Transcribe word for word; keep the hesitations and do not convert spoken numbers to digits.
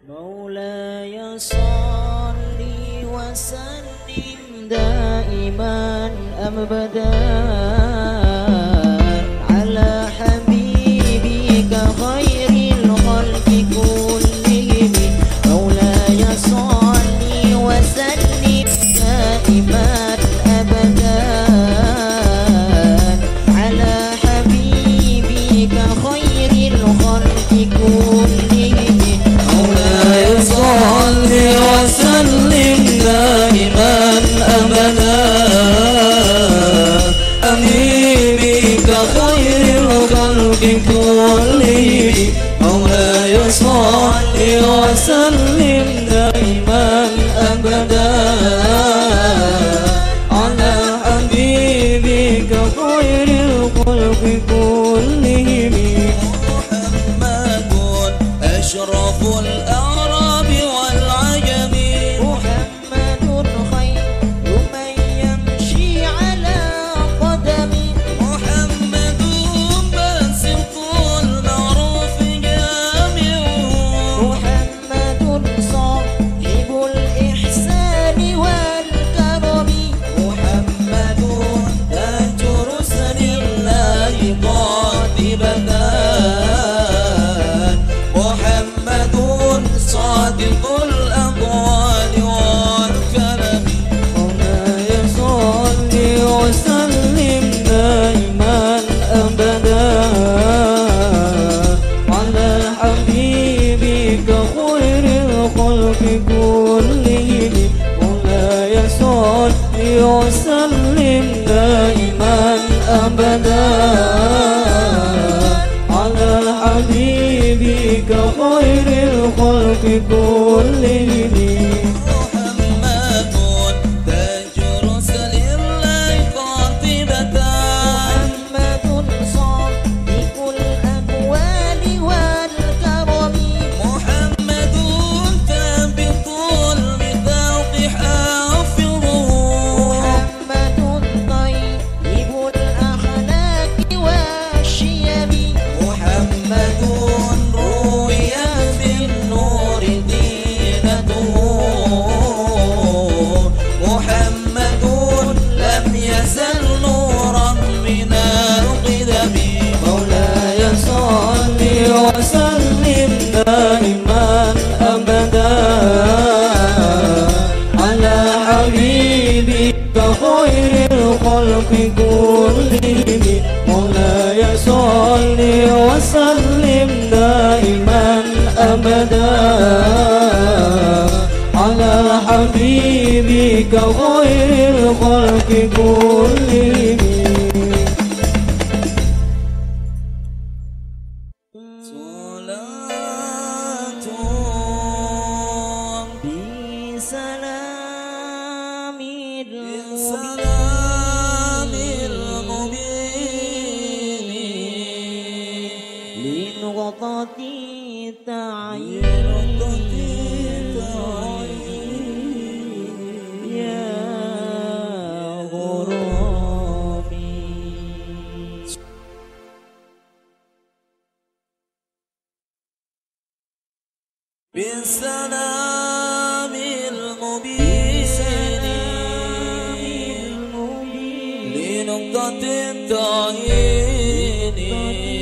مولاي صل وسلم دائما أبدا على حبيبك خير الخلق كلهم. مولاي صل وسلم دائما أبدا على حبيبك خير الخلق كلهم. مولاي صل وسلم دائما أبدا حبيبك خير الخلق كلهم. مولاي صل وسلم دائما أبدا على حبيبك خير الخلق كلهم. محمد أشرف الأعراب والعجم، محمد خير من يمشي على قدمه، محمد باسط المعروف جامع، محمد صاحب الإحسان والكرم، محمد تاج رسل الله قاطبة، محمد صادق الأقوال والكلام. مولاي صل وسلم دائما أبدا على حبيبك خير الخلق كلهم. مولاي صل وسلم دائما أبدا على حبيبك خير الخلق كلهم. محمد تاج رسل الله قاطبة، محمد صادق الأقوال والكرم، محمد ثابت الميثاق حافظه، محمد طيب الأخلاق والشيم، محمد روي في النور دينته، محمد لم يزل نورا من القدم. مولاي صل وسلم دائما أبدا على حبيبك خير الخلق كلهم. مولاي صل وسلم دائما أبدا على حبيبك خير الخلق كلهم. صلاة بسلام المبين لنقطة تعيين يا غرامي. بالسلام المبين لنقطة التعيين